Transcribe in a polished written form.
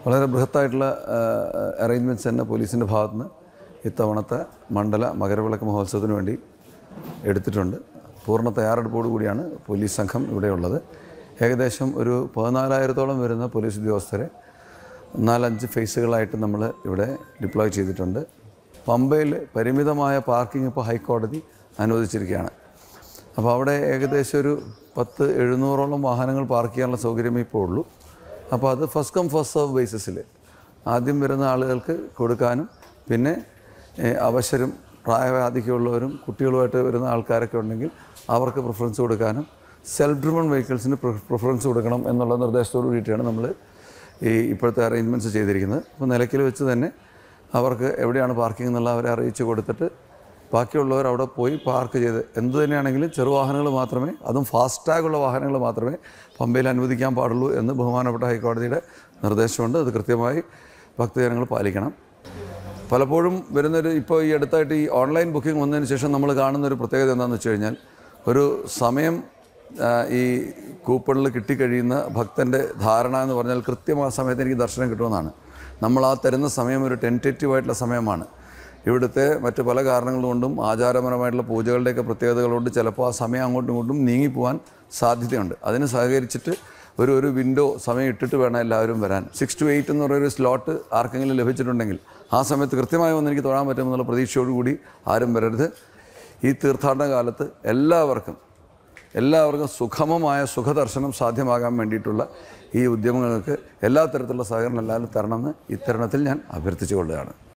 വളരെ ബൃഹത്തായിട്ടുള്ള അറേഞ്ച്മെൻറ്റ്സ് തന്നെ പോലീസിൻ്റെ ഭാഗത്തുനിന്ന് ഇത്തവണത്തെ മണ്ഡല മകരവിളക്ക് മഹോത്സവത്തിന് വേണ്ടി എടുത്തിട്ടുണ്ട്. പൂർണ്ണ തയ്യാറെടുപ്പോടു കൂടിയാണ് പോലീസ് സംഘം ഇവിടെയുള്ളത്. ഏകദേശം ഒരു 14,000-ഓളം വരുന്ന പോലീസ് ഉദ്യോഗസ്ഥരെ 4-5 ഫേസുകളായിട്ട് നമ്മൾ ഇവിടെ ഡിപ്ലോയ് ചെയ്തിട്ടുണ്ട്. പമ്പയിൽ പരിമിതമായ പാർക്കിംഗ് ഇപ്പോൾ ഹൈക്കോടതി അനുവദിച്ചിരിക്കുകയാണ്. അപ്പോൾ അവിടെ ഏകദേശം ഒരു 700-ഓളം വാഹനങ്ങൾ പാർക്ക് ചെയ്യാനുള്ള സൗകര്യമേ ഇപ്പോൾ ഉള്ളൂ. അപ്പോൾ അത് ഫസ്റ്റ് കം ഫസ്റ്റ് സർവ് ബേസിസിൽ ആദ്യം വരുന്ന ആളുകൾക്ക് കൊടുക്കാനും, പിന്നെ അവശരും പ്രായവാധികമുള്ളവരും കുട്ടികളുമായിട്ട് വരുന്ന ആൾക്കാരൊക്കെ ഉണ്ടെങ്കിൽ അവർക്ക് പ്രിഫറൻസ് കൊടുക്കാനും, സെൽഫ് ഡ്രിവൺ വെഹിക്കിൾസിന് പ്രിഫറൻസ് കൊടുക്കണം എന്നുള്ള നിർദ്ദേശത്തോടു കൂടിയിട്ടാണ് നമ്മൾ ഇപ്പോഴത്തെ അറേഞ്ച്മെൻറ്റ്സ് ചെയ്തിരിക്കുന്നത്. അപ്പോൾ നിലയ്ക്കൽ വെച്ച് തന്നെ അവർക്ക് എവിടെയാണ് പാർക്കിംഗ് എന്നുള്ള അവരെ അറിയിച്ച് കൊടുത്തിട്ട് ബാക്കിയുള്ളവർ അവിടെ പോയി പാർക്ക് ചെയ്ത് എന്തു തന്നെയാണെങ്കിലും ചെറുവാഹനങ്ങൾ മാത്രമേ, അതും ഫാസ്റ്റാഗുള്ള വാഹനങ്ങൾ മാത്രമേ പമ്പയിൽ അനുവദിക്കാൻ പാടുള്ളൂ എന്ന് ബഹുമാനപ്പെട്ട ഹൈക്കോടതിയുടെ നിർദ്ദേശമുണ്ട്. അത് കൃത്യമായി ഭക്തജനങ്ങൾ പാലിക്കണം. പലപ്പോഴും ഇപ്പോൾ ഈ അടുത്തായിട്ട് ഈ ഓൺലൈൻ ബുക്കിംഗ് വന്നതിന് ശേഷം നമ്മൾ കാണുന്നൊരു പ്രത്യേകത എന്താണെന്ന് വെച്ച് കഴിഞ്ഞാൽ, ഒരു സമയം ഈ കൂപ്പണിൽ കിട്ടിക്കഴിയുന്ന ഭക്തൻ്റെ ധാരണ എന്ന് പറഞ്ഞാൽ കൃത്യം ആ സമയത്ത് എനിക്ക് ദർശനം കിട്ടുമെന്നാണ്. നമ്മൾ ആ തരുന്ന സമയം ഒരു ടെൻറ്റേറ്റീവായിട്ടുള്ള സമയമാണ്. ഇവിടുത്തെ മറ്റ് പല കാരണങ്ങൾ കൊണ്ടും ആചാരപരമായിട്ടുള്ള പൂജകളുടെയൊക്കെ പ്രത്യേകതകളുണ്ട് ചിലപ്പോൾ ആ സമയം അങ്ങോട്ടും ഇങ്ങോട്ടും നീങ്ങിപ്പോകാൻ സാധ്യതയുണ്ട്. അതിന് സഹകരിച്ചിട്ട് ഒരു വിൻഡോ സമയം ഇട്ടിട്ട് വേണം എല്ലാവരും വരാൻ. 6 to 8 എന്ന് പറയുന്നൊരു സ്ലോട്ട് ആർക്കെങ്കിലും ലഭിച്ചിട്ടുണ്ടെങ്കിൽ ആ സമയത്ത് കൃത്യമായി വന്ന് എനിക്ക് തൊഴാൻ പറ്റുമെന്നുള്ള പ്രതീക്ഷയോടുകൂടി ആരും വരരുത്. ഈ തീർത്ഥാടന കാലത്ത് എല്ലാവർക്കും സുഗമമായ സുഖദർശനം സാധ്യമാകാൻ വേണ്ടിയിട്ടുള്ള ഈ ഉദ്യമങ്ങൾക്ക് എല്ലാ തരത്തിലുള്ള സഹകരണം എല്ലാവരും തരണമെന്ന് ഇത്തരുണത്തിൽ ഞാൻ അഭ്യർത്ഥിച്ചുകൊള്ളുകയാണ്.